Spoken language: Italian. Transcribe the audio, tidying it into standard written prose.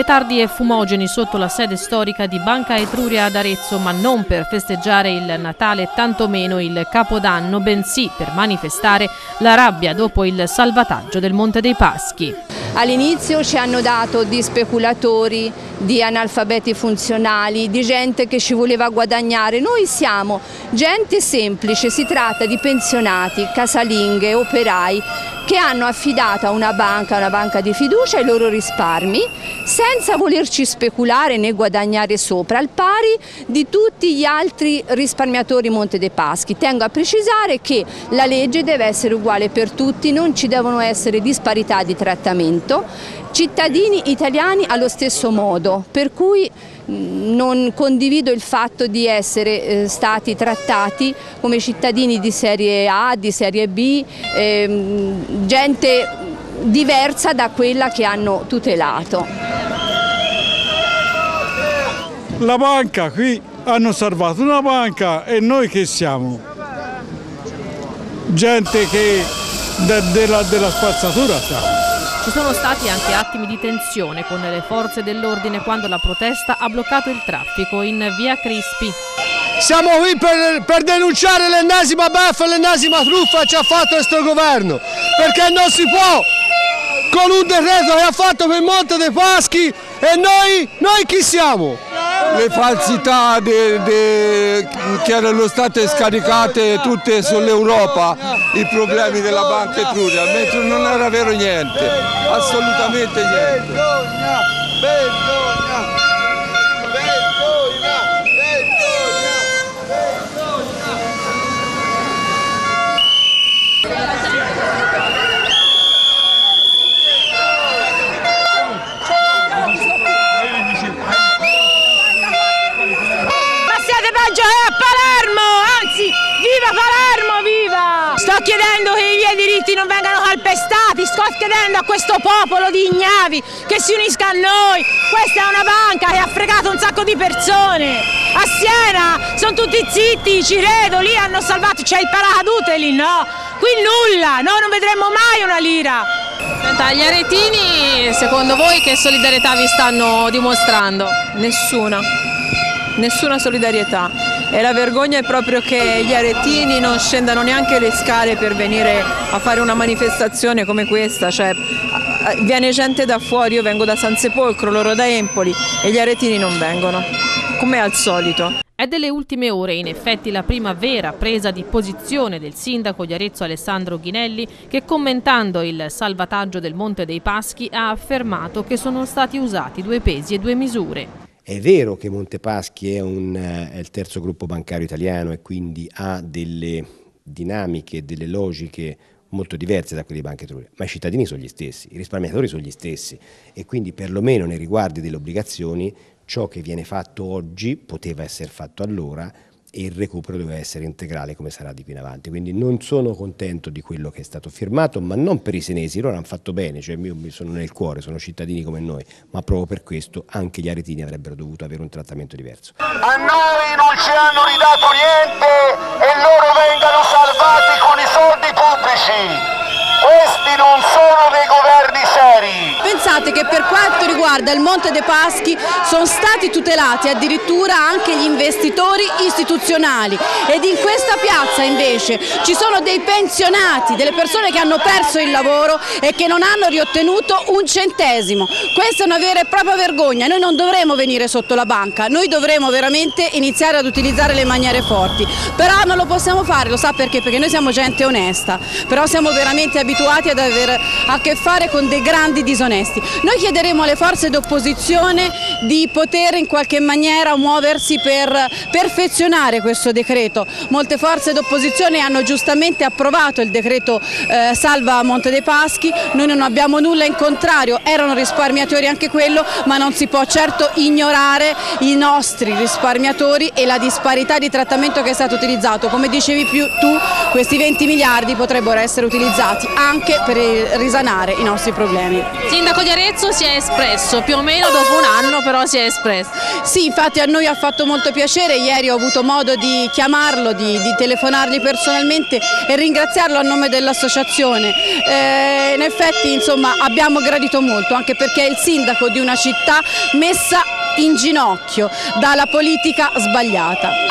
Petardi e fumogeni sotto la sede storica di Banca Etruria ad Arezzo, ma non per festeggiare il Natale, tantomeno il Capodanno, bensì per manifestare la rabbia dopo il salvataggio del Monte dei Paschi. All'inizio ci hanno dato di speculatori, di analfabeti funzionali, di gente che ci voleva guadagnare. Noi siamo gente semplice, si tratta di pensionati, casalinghe, operai che hanno affidato a una banca di fiducia i loro risparmi senza volerci speculare né guadagnare sopra, al pari di tutti gli altri risparmiatori Monte dei Paschi. Tengo a precisare che la legge deve essere uguale per tutti, non ci devono essere disparità di trattamento, cittadini italiani allo stesso modo, per cui non condivido il fatto di essere stati trattati come cittadini di serie A, di serie B, gente diversa da quella che hanno tutelato. La banca, qui hanno salvato una banca e noi che siamo? Gente che della spazzatura siamo. Ci sono stati anche attimi di tensione con le forze dell'ordine quando la protesta ha bloccato il traffico in via Crispi. Siamo qui per denunciare l'ennesima beffa, l'ennesima truffa che ci ha fatto questo governo, perché non si può, con un decreto che ha fatto per Monte dei Paschi, e noi chi siamo? Le falsità che erano state scaricate tutte sull'Europa, i problemi della Banca Etruria, mentre non era vero niente, assolutamente niente. Vergogna, vergogna, vergogna, a Palermo, anzi, viva Palermo, viva! Sto chiedendo che i miei diritti non vengano calpestati, sto chiedendo a questo popolo di ignavi che si unisca a noi. Questa è una banca che ha fregato un sacco di persone. A Siena sono tutti zitti, Ciredo, lì hanno salvato, c'è il paracadute lì, no? Qui nulla, noi non vedremo mai una lira. Senta, gli aretini, secondo voi che solidarietà vi stanno dimostrando? Nessuna solidarietà, e la vergogna è proprio che gli aretini non scendano neanche le scale per venire a fare una manifestazione come questa, cioè viene gente da fuori, io vengo da San Sepolcro, loro da Empoli, e gli aretini non vengono, come al solito. È delle ultime ore, in effetti, la prima vera presa di posizione del sindaco di Arezzo Alessandro Ghinelli, che commentando il salvataggio del Monte dei Paschi ha affermato che sono stati usati due pesi e due misure. È vero che Monte Paschi è il terzo gruppo bancario italiano e quindi ha delle dinamiche, delle logiche molto diverse da quelle di Banca Etruria, ma i cittadini sono gli stessi, i risparmiatori sono gli stessi, e quindi perlomeno nei riguardi delle obbligazioni ciò che viene fatto oggi poteva essere fatto allora, e il recupero deve essere integrale come sarà di qui in avanti. Quindi non sono contento di quello che è stato firmato, ma non per i senesi, loro hanno fatto bene, cioè io mi sono nel cuore, sono cittadini come noi, ma proprio per questo anche gli aretini avrebbero dovuto avere un trattamento diverso. A noi non ci hanno ridato niente e loro vengano salvati con i soldi pubblici. Questi non sono dei governi seri. Pensate che per quanto riguarda il Monte dei Paschi sono stati tutelati addirittura anche gli investitori istituzionali, ed in questa piazza invece ci sono dei pensionati, delle persone che hanno perso il lavoro e che non hanno riottenuto un centesimo. Questa è una vera e propria vergogna. Noi non dovremo venire sotto la banca, noi dovremo veramente iniziare ad utilizzare le maniere forti, però non lo possiamo fare, lo sa perché? Perché noi siamo gente onesta, però siamo veramente abituati ad avere a che fare con dei grandi disonesti. Noi chiederemo alle forze d'opposizione di poter in qualche maniera muoversi per perfezionare questo decreto. Molte forze d'opposizione hanno giustamente approvato il decreto salva Monte dei Paschi, noi non abbiamo nulla in contrario, erano risparmiatori anche quello, ma non si può certo ignorare i nostri risparmiatori e la disparità di trattamento che è stato utilizzato. Come dicevi tu, questi 20 miliardi potrebbero essere utilizzati anche per risanare i nostri problemi. Il sindaco di Arezzo si è espresso, più o meno dopo un anno, però si è espresso. Sì, infatti a noi ha fatto molto piacere, ieri ho avuto modo di chiamarlo, di telefonargli personalmente e ringraziarlo a nome dell'associazione. in effetti insomma abbiamo gradito molto, anche perché è il sindaco di una città messa in ginocchio dalla politica sbagliata.